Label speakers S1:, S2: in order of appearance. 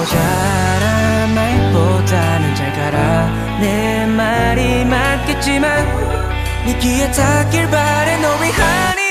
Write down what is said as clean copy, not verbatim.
S1: 모자란 말보다는 잘 가라. 내 말이 맞겠지만 네 귀에 닿길 바래. 너 위하니